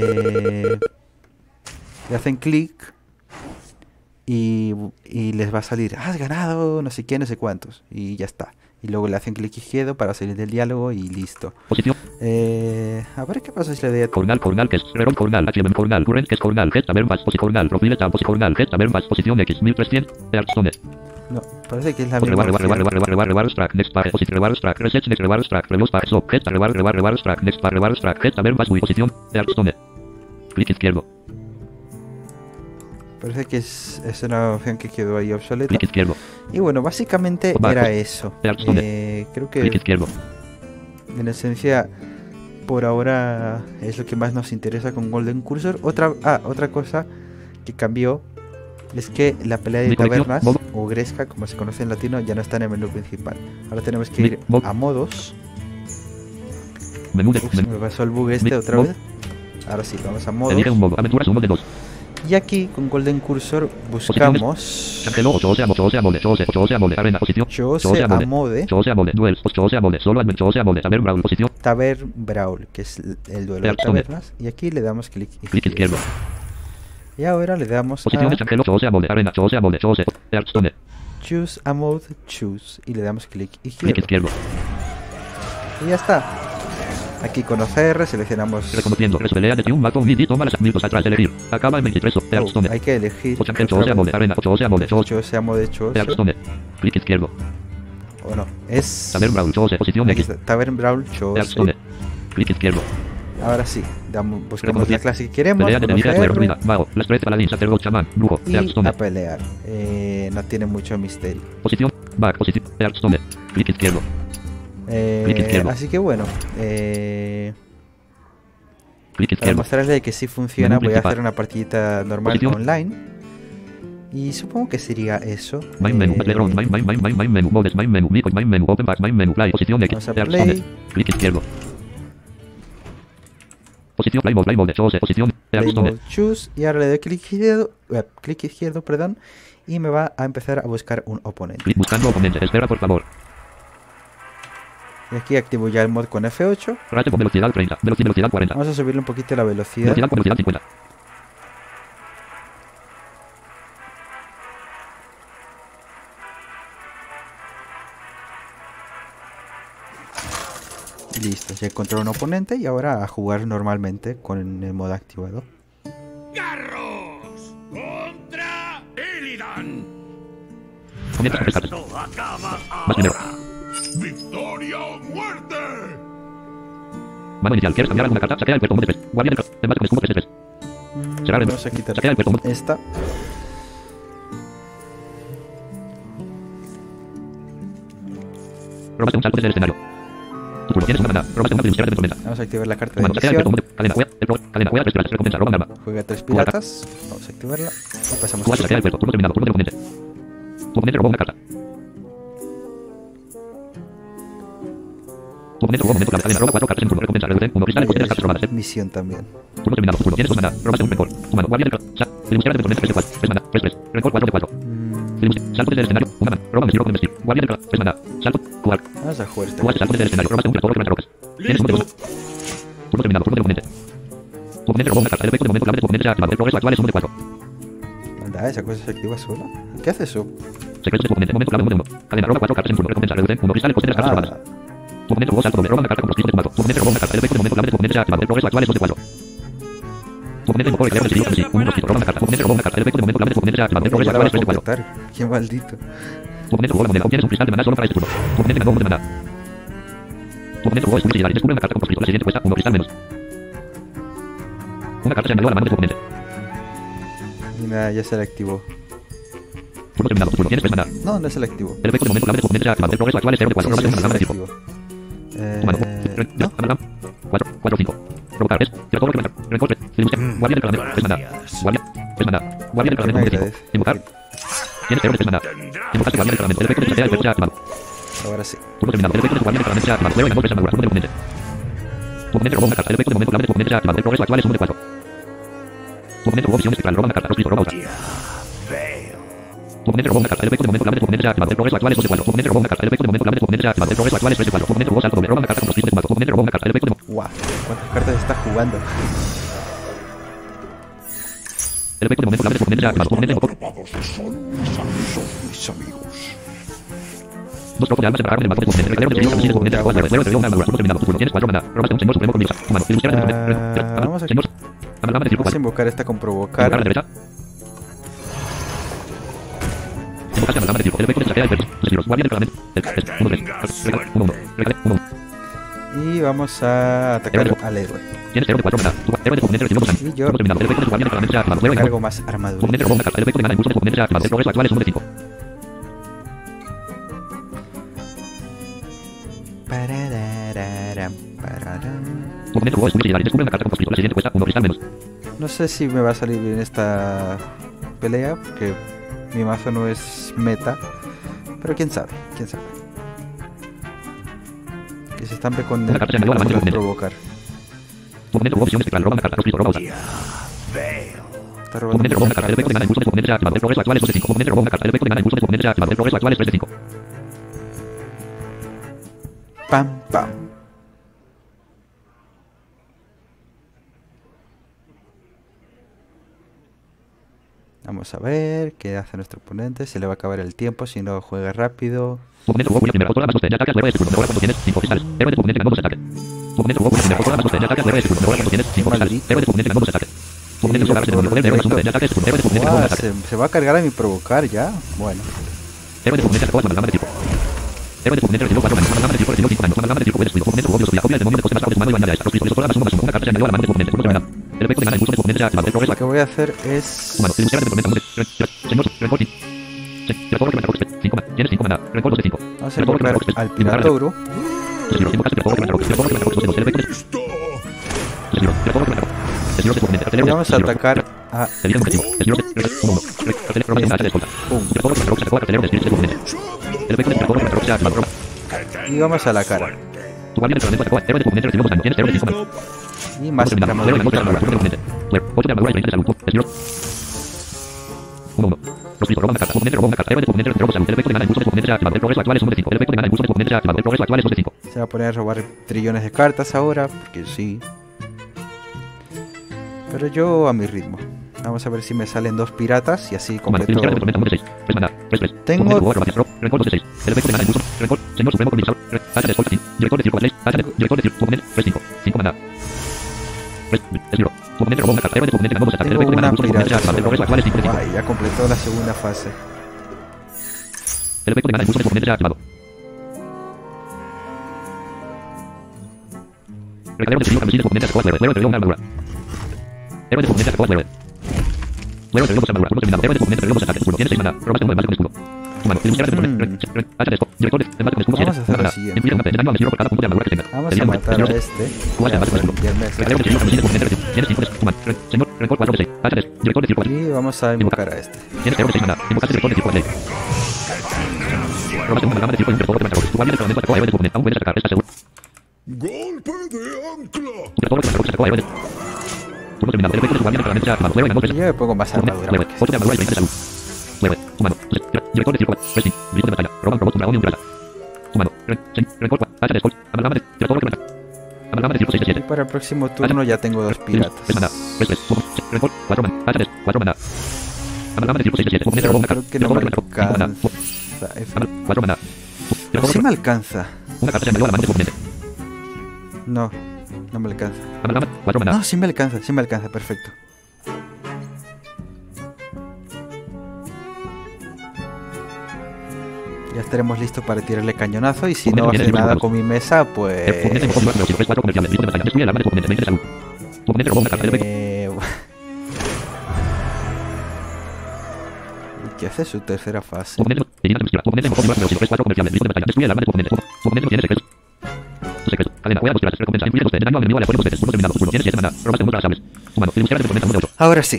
Speaker 1: le hacen clic y les va a salir, has ganado, no sé qué, no sé cuántos, y ya está. Y luego le hacen clic izquierdo para salir del diálogo y listo.
Speaker 2: Posición.
Speaker 1: A ver qué pasa si le doy a...
Speaker 2: Cornal, que es reroll, cornal, HM, cornal, current, que es cornal, get, taber, back, cornal, profile, tab, cornal, get, taber, back, posición X, 1300,
Speaker 1: No, parece que es la misma
Speaker 2: rewards track, next page, posición, rewards track, reset, next, rewards track, reviews page, stop, get, rewards track, next page, rewards track, get, taber, back, posición, clic izquierdo.
Speaker 1: Parece que es una opción que quedó ahí obsoleta.
Speaker 2: Clic izquierdo.
Speaker 1: Y bueno, básicamente era eso. Creo que
Speaker 2: clic izquierdo.
Speaker 1: En esencia, por ahora es lo que más nos interesa con Golden Cursor. Otra cosa que cambió es que la pelea de tabernas, o Gresca, como se conoce en latino, ya no está en el menú principal. Ahora tenemos que ir a modos.
Speaker 2: Menú
Speaker 1: me pasó el bug otra vez. Ahora sí, vamos a modos.
Speaker 2: Elige un modo, aventuras 1 de 2.
Speaker 1: Y aquí con Golden Cursor buscamos
Speaker 2: Chose
Speaker 1: Taber Brawl, que es el duelo de tabernas. Y aquí le damos clic izquierdo. Y ahora le damos a Choose a Mode, Choose. Y le damos clic izquierdo. Y ya está. Aquí con OCR seleccionamos.
Speaker 2: Reconociendo, pelea de un mato midi, toma las minutos atrás de elegir. Acaba en 23.
Speaker 1: Hay que elegir.
Speaker 2: Chose a mode,
Speaker 1: Chose a Mode, Chose.
Speaker 2: Clic izquierdo.
Speaker 1: O no, es...
Speaker 2: Tavern Brawl, chose, posición
Speaker 1: Aquí
Speaker 2: X.
Speaker 1: está, Tavern Brawl Chose.
Speaker 2: Hearthstone. Clic izquierdo.
Speaker 1: Ahora sí, buscamos la
Speaker 2: Reconocido.
Speaker 1: clase que queremos.
Speaker 2: Pelea de
Speaker 1: con
Speaker 2: energía,
Speaker 1: OGR,
Speaker 2: clero, druida, mago, las 13 paladín, sacerdote, chamán, brujo,
Speaker 1: y
Speaker 2: Hearthstone.
Speaker 1: a pelear. No tiene mucho misterio.
Speaker 2: Posición, back, posición, Hearthstone. Clic izquierdo. Clic izquierdo.
Speaker 1: Así que bueno,
Speaker 2: Clic
Speaker 1: para
Speaker 2: izquierdo.
Speaker 1: mostrarles que sí funciona,
Speaker 2: Menú
Speaker 1: voy a
Speaker 2: principal.
Speaker 1: hacer una partidita normal
Speaker 2: Posición.
Speaker 1: online. Y supongo que sería eso.
Speaker 2: Main menu, background, main menu, modes, main menu, Mico, main menu, open back, main menu, play, posición X,
Speaker 1: Vamos a
Speaker 2: Hearthstone.
Speaker 1: play.
Speaker 2: Clic izquierdo. Posición play mode, chose, posición
Speaker 1: Play
Speaker 2: Hearthstone.
Speaker 1: mode choose, y ahora le doy clic izquierdo, perdón, y me va a empezar a buscar un oponente.
Speaker 2: Clic buscando oponente, espera por favor.
Speaker 1: Y aquí activo ya el mod con F8.
Speaker 2: Rate con velocidad 30, velocidad 40,
Speaker 1: Vamos a subirle un poquito la velocidad.
Speaker 2: velocidad con velocidad 50.
Speaker 1: Listo, ya encontré un oponente y ahora a jugar normalmente con el modo activado.
Speaker 3: ¡Garros! ¡Contra Illidan!
Speaker 2: Comienza con 3 cartas.
Speaker 3: ¡Esto acaba
Speaker 2: Vas primero.
Speaker 3: ahora! ¡Victoria o muerte!
Speaker 2: Mano inicial, ¿quieres cambiar alguna carta? Saquea el puerto mod de 3. Guardia de embate con escudo 3 3. Será el
Speaker 1: Vamos a quitar
Speaker 2: saquea el puerto mod.
Speaker 1: esta.
Speaker 2: Robaste un salto desde el escenario. Tu turno, tienes una maná. Robaste una primera de tormenta.
Speaker 1: Vamos a activar la carta de
Speaker 2: Mano, saquea el puerto
Speaker 1: misión.
Speaker 2: mod. Cadena, juega, cadena, juega 3 piratas. Recompensa, roba un arma.
Speaker 1: Juega 3 piratas. Vamos a activarla. Y pasamos
Speaker 2: Jugaste, saquea el puerto. Turno terminado. Turno del oponente. Tu oponente robó una carta. Tu oponente robó un momento clave. Cadena, roba 4 cartas en turno. Recompensa, reducen 1 cristal en cuestión de las cartas robadas.
Speaker 1: misión también.
Speaker 2: Turno terminado. Tu turno, tienes 2 maná. Robaste un rencor. Tu mano, guardia del Filibusteras de tormenta 3 de 4. 3 maná. 3 3. Rencor 4 de 4. Salto desde el escenario. Una mano. Roba un estilo con investir. Guardia del 3 maná. Salto. Jugar.
Speaker 1: Vamos a jugar esta.
Speaker 2: Jugaste salto desde el escenario. Robaste un rencor de rocas. Tienes un de
Speaker 3: ¡Listo!
Speaker 2: turno terminado. Turno del oponente. Tu oponente robó una carta. El efecto de momento clave de tu oponente se ha activado. El progreso actual es 1 de 4.
Speaker 1: Anda, esa cosa se activa sola. ¿Qué hace eso?
Speaker 2: Secretos de tu oponente. Momento clave 1 de 1. Cadena, roba 4 cartas en turno. Recompensa, reducen 1 cristal en cuestión de las cartas robadas. Tu oponente robó salto doble. Roba una carta con los pisos de tu mazo. Tu oponente robó una carta. El efecto de momento clave de tu oponente se ha activado. El progreso actual es 2 de 4. Tu oponente invocó el creador del sigilo un mosquito. Roba una carta. Tu oponente robó una carta. El efecto de momento clave de tu oponente se ha activado. El progreso
Speaker 1: Ahora va
Speaker 2: actual
Speaker 1: a
Speaker 2: es 3 de 4.
Speaker 1: completar. Qué maldito.
Speaker 2: Tu oponente robó la moneda. Obtienes un cristal de maná solo para este turno. Tu oponente ganó 1 de maná. Tu oponente robó el y descubre una carta con poscrito. La siguiente cuesta 1 cristal menos. Una carta se añadió a la mano de tu oponente.
Speaker 1: Y nada, ya se la activó.
Speaker 2: Turno terminado. Tu turno. Tienes 3 maná.
Speaker 1: No, no se la activó.
Speaker 2: El efecto de momento clave de tu oponente se ha activado. El progreso actual es 0 de 4.
Speaker 1: Sí,
Speaker 2: Robaste
Speaker 1: sí,
Speaker 2: una
Speaker 1: se
Speaker 2: amalgama
Speaker 1: la
Speaker 2: de tipo.
Speaker 1: activó.
Speaker 2: Tu mano.
Speaker 1: No.
Speaker 2: Amalgama. 4, 4, 5. Provocar 3. Tira todo lo que me rencor 3. Filibuster. Guardia del calamero. 3 maná. Guardia. 3 maná. Guardia del
Speaker 1: ¿Qué me
Speaker 2: calamero.
Speaker 1: agradece?
Speaker 2: Invocar. Tienes 0 de 3 maná. Invocaste guardia del calamero. El efecto de estrategia del se ha activado.
Speaker 1: Ahora sí.
Speaker 2: Turno terminado. El efecto de tu guardia del calamero se ha activado. Juego y ganó 3 armaduras. Turno del oponente. Tu oponente robó una carta. El efecto de momento clave de tu oponente se ha activado. El progreso actual es 1 de 4. Tu oponente robó visión espectral. Roba una carta. Proscrito. Roba otra. Tu oponente robó una carta. El efecto de momento clave de tu oponente se ha activado. El progreso actual es 2 de 4. Tu oponente robó una carta. El efecto de momento clave de tu oponente se ha activado. El progreso actual es 3 de 4. Tu oponente robó salto doble. Roba una carta con proscrito de tu mazo. Tu oponente robó una carta. El efecto de
Speaker 1: Guau, ¿cuántas cartas está jugando?
Speaker 2: el efecto de momento clave de tu oponente se ha activado. Tu oponente invocó
Speaker 3: Mis amigos.
Speaker 2: 2 trozos de alma separaron del mazo de tu oponente. El reclamo de tu oponente se ha activado. Te dio una armadura. Turno terminado. Tu turno. Tienes 4 maná. Robaste un señor supremo con misa. Tu mano. Filibusteras de tormenta.
Speaker 1: Vamos a-
Speaker 2: Señor. Amalgama de
Speaker 1: Vamos a
Speaker 2: círculo 4.
Speaker 1: invocar esta con
Speaker 2: Invocar a
Speaker 1: provocar.
Speaker 2: la derecha. Invocaste amalgama de círculo. El efecto de saquea del verso. Los giros. Guardia del calamento. 1 3. Regale 1 1. Regale 1 1.
Speaker 1: Y vamos a atacar al héroe.
Speaker 2: Tienes 0 de 4 maná. Tu héroe de tu oponente recibió 2 años.
Speaker 1: Y yo
Speaker 2: Turno terminado. El efecto de tu guardia del calamento se ha activado. Juego y ganó.
Speaker 1: cargo más
Speaker 2: Tu
Speaker 1: armadura.
Speaker 2: oponente robó una carta. El efecto de mana impulso de tu oponente se ha activado. El progreso actual es 1 de 5.
Speaker 1: Pararararam, pararam.
Speaker 2: Tu oponente robó el suyo y descubre una carta con poscrito. La siguiente cuesta 1 cristal menos.
Speaker 1: No sé si me va a salir bien esta pelea, porque mi mazo no es meta. Pero quién sabe, quién sabe. Que se estampe con
Speaker 2: Una carta se añadió a la mano del oponente.
Speaker 1: provocar.
Speaker 2: Tu oponente robó visión espectral. Roba una carta. Proscrito. Roba otra.
Speaker 1: Está
Speaker 2: Tu
Speaker 1: robando
Speaker 2: oponente robó una
Speaker 1: muchas
Speaker 2: carta. El efecto de mana impulso de tu oponente se ha activado. El progreso actual es 2 de 5. Tu oponente robó una carta. El efecto de mana impulso de tu oponente se ha activado. El progreso actual es 3 de 5.
Speaker 1: Pam, pam. Vamos a ver qué hace nuestro oponente. Se le va a acabar el tiempo si no juega rápido.
Speaker 2: Tu oponente robó cuya primera autora más sostén. Ya ataca al héroe de tu turno. Mejora cuando tienes 5 cristales. Héroe de tu oponente ganó 2 ataques. Tu oponente robó cuya primera autora más sostén. Ya ataca al héroe de tu turno. Mejora cuando tienes 5 cristales. Héroe de tu oponente ganó 2 ataques. Tu oponente usó garras de demonio. Poder de héroe más 1. Ya ataca de tu turno. Héroe de tu oponente ganó 1
Speaker 1: Guau,
Speaker 2: ataque.
Speaker 1: se va a cargar a mi provocar ya. Bueno,
Speaker 2: Héroe de tu oponente atacó a tu amalgama de tipo. Héroe de tu oponente recibió 4 manos. Amalgama de circo recibió 5 manos. Amalgama de circo puede destruir. Tu oponente robó bios copia de demonios de coste más bajo de tu mano y añade a esta. Los pistoles solo más 1 más 1. Una carta se añadió a la mano de tu oponente. Turno de mana. El efecto de mana impulso de tu oponente se ha activado. El progreso
Speaker 1: Lo que voy a hacer es...
Speaker 2: humano. Si buscara de tormenta hombre. Señor, rencor 5. Rencor que me roque 5 mana. Tienes 5 mana. Rencor 2 de 5.
Speaker 1: Vamos a invocar al Piratouro. Y vamos a atacar a... Y vamos a la cara. Y más armadura.
Speaker 2: Los pisos roban una carta. Tu oponente robó una carta. Héroe de tu oponente retiró salud. El efecto de mana impulso de tu oponente se ha activado. El progreso actual es 1 de 5. El efecto de mana impulso de tu oponente se ha activado. El progreso actual es 2 de 5.
Speaker 1: Se va a poner a robar trillones de cartas ahora, porque sí. Pero yo a mi ritmo. Vamos a ver si me salen 2 piratas y así completo. Tengo...
Speaker 2: Rencor 2 de 6. El efecto de mana impulso. Rencor. Señor supremo con Mixal. Hacha de Escolta 5. Director de circo 6. Director de circo. Tu oponente 3 5. 5 mana. El libro. Tu oponente robó una carta. Héroe de tu oponente ganó 2 ataques. El efecto de mana impulso de tu oponente se ha activado. El progreso actual es 5 de 5.
Speaker 1: Ay, ya completó la segunda fase.
Speaker 2: El efecto de mana impulso de tu oponente se ha activado. Recadero de cambio de tu oponente atacó a tu héroe. Tu héroe reveló una armadura. Héroe de tu oponente atacó a tu héroe. Tu héroe reveló 2 armaduras. Turno terminado. Héroe de tu oponente reveló 2 ataques. Escudo. Tienes 6 mana. Robaste 1 de base con escudo. Humano. El musical de tu oponente. Hacha de escudo. Director de base con escudo.
Speaker 1: Vamos a hacer lo siguiente.
Speaker 2: Inflige una pena. Daño al vecino por cada punto de armadura que tenga.
Speaker 1: Vamos a matar a este.
Speaker 2: Recadero de cambio de tu oponente. Tienes 5 de humano. Señor. Rencor 4 de 6. Hacha de director de circo 4.
Speaker 1: Y vamos a invocar a este.
Speaker 2: Tienes héroe de 6 mana. Invocaste director de circo 6. Robaste una amalgama de circo y un perforador que me tu guardia de tormento atacó a héroe de tu oponente. Aún puedes atacar. ¿Estás seguro?
Speaker 3: Golpe de ancla.
Speaker 2: Un perforador que me atacó a héroe de... Turno terminado. El efecto de tu guardia de tormento se ha activado. Héroe ganó 3.
Speaker 1: Y yo me pongo más armadura.
Speaker 2: 8 de armadura y 20 de salud. Humano. Director de circo 3. Grito de batalla. Roban robot un dragón y un pirata. Humano. Rencor 4. Hacha de Escort. Amalgama de... Director que me ataca. Amalgama de circo 6 de 7.
Speaker 1: Y para el próximo turno ya tengo 2 piratas.
Speaker 2: 3 mana. 3. Rencor 4 mana. Hacha de 4 mana. Amalgama de circo 6 de 7. Oponente robó una carta.
Speaker 1: Creo que no me alcanza.
Speaker 2: 4 mana.
Speaker 1: Sí me alcanza.
Speaker 2: Una carta se añadió a la mano de tu oponente.
Speaker 1: No, no me alcanza.
Speaker 2: Amalgama 4 mana.
Speaker 1: No, sí me alcanza, perfecto. Ya estaremos listos para tirarle cañonazo y si no hace nada con mi mesa, pues... ¿Qué hace su tercera fase? Ahora sí.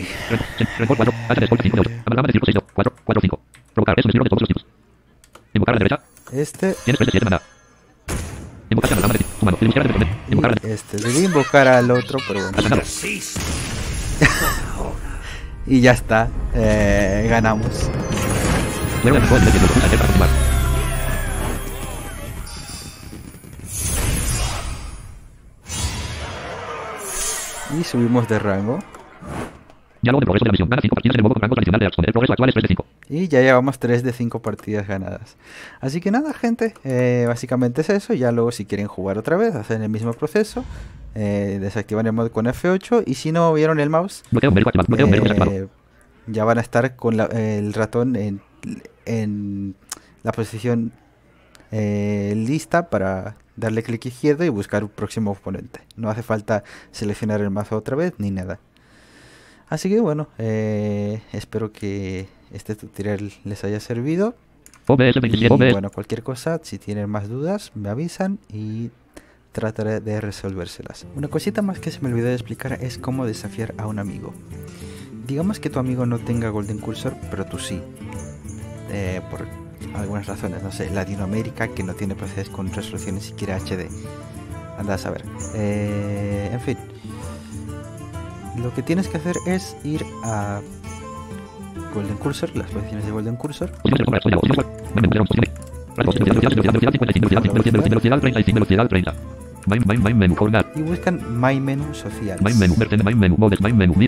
Speaker 2: Invocar a la derecha.
Speaker 1: Este...
Speaker 2: Tienes 7 mana. Invocar a la derecha. Humano. Invocar a la
Speaker 1: este, debí invocar al otro, pero bueno. Y ya está. Ganamos. Y subimos de rango.
Speaker 2: Ya luego de progreso de la misión. Gana 5 partidas en el modo con rango tradicional de Hearthstone. El progreso actual es 3 de 5.
Speaker 1: Y ya llevamos 3 de 5 partidas ganadas. Así que nada, gente. Básicamente es eso. Ya luego si quieren jugar otra vez, hacen el mismo proceso. Desactivan el modo con F8. Y si no vieron el mouse, ya van a estar con el ratón en la posición lista para darle clic izquierdo y buscar un próximo oponente. No hace falta seleccionar el mazo otra vez ni nada. Así que bueno, espero que este tutorial les haya servido. Y bueno, cualquier cosa, si tienen más dudas, me avisan y trataré de resolvérselas. Una cosita más que se me olvidó de explicar es cómo desafiar a un amigo. Digamos que tu amigo no tenga Golden Cursor, pero tú sí. Por algunas razones, no sé, Latinoamérica, que no tiene PCs con resolución ni siquiera HD. Anda a saber. En fin. Lo que tienes que hacer es ir a Golden Cursor, las posiciones de Golden Cursor. Y buscan My Menu Sociales.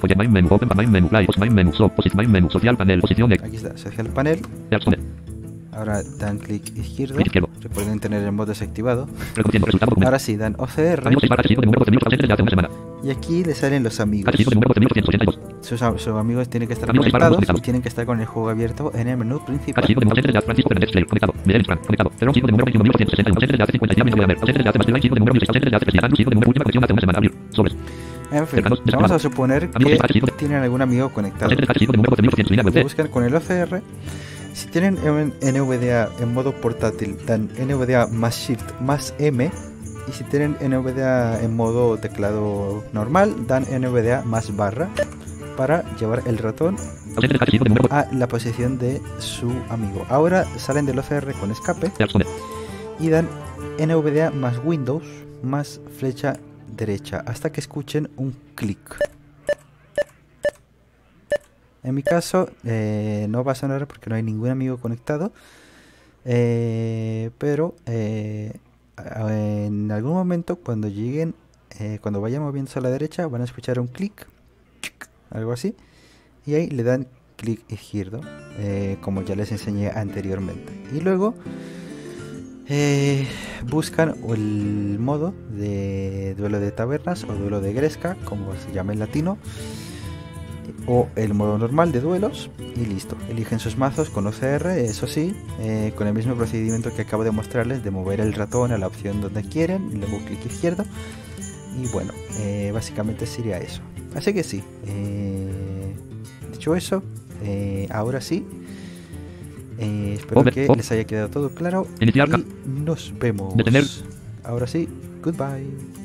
Speaker 1: Aquí está, Social Panel. Ahora dan clic izquierdo.
Speaker 2: Clic izquierdo.
Speaker 1: Recuerden tener el modo desactivado.
Speaker 2: Reconociendo resultado documento.
Speaker 1: Ahora sí, dan OCR.
Speaker 2: Amigos 6 barra testigo de número 12.800 desde hace una semana.
Speaker 1: Y aquí le salen los amigos.
Speaker 2: Testigo de número 12.882.
Speaker 1: Sus amigos tienen que estar
Speaker 2: Amigos seis barra
Speaker 1: conectados y
Speaker 2: conectados.
Speaker 1: tienen que estar con el juego abierto en el menú principal.
Speaker 2: Testigo de número 80 desde Francisco Fernández Player. Conectado. Miguel Strand. Conectado. 05 de número 21.861. Ausente desde hace 50 días. Miguel Amer. Ausente desde hace más de 25 de número 16. Ausente desde hace 3 días. Lucido de número última conexión hace una semana. Abrir. Sobres.
Speaker 1: En fin,
Speaker 2: Cercanos,
Speaker 1: vamos
Speaker 2: desactivado.
Speaker 1: a suponer
Speaker 2: Amigos seis barra
Speaker 1: que
Speaker 2: testigo de...
Speaker 1: tienen algún amigo conectado.
Speaker 2: Ausente desde testigo de número 12.800. Línea web
Speaker 1: Lo
Speaker 2: D.
Speaker 1: buscan con el OCR. Si tienen NVDA en modo portátil, dan NVDA más Shift más M. Y si tienen NVDA en modo teclado normal, dan NVDA más barra para llevar el ratón
Speaker 2: Ausente desde testigo de número...
Speaker 1: a la posición de su amigo. Ahora salen del OCR con escape
Speaker 2: Ertzone.
Speaker 1: y dan NVDA más Windows más flecha derecha hasta que escuchen un clic. En mi caso no va a sonar porque no hay ningún amigo conectado, pero en algún momento cuando lleguen, cuando vayan moviéndose a la derecha van a escuchar un clic, algo así, y ahí le dan clic izquierdo, como ya les enseñé anteriormente, y luego buscan el modo de duelo de tabernas o duelo de gresca, como se llama en latino, o el modo normal de duelos, y listo. Eligen sus mazos con OCR, eso sí, con el mismo procedimiento que acabo de mostrarles, de mover el ratón a la opción donde quieren y luego clic izquierdo. Y bueno, básicamente sería eso. Así que sí, dicho eso, ahora sí, espero que les haya quedado todo claro.
Speaker 2: Iniciar
Speaker 1: Y nos vemos.
Speaker 2: Detener.
Speaker 1: Ahora sí, goodbye.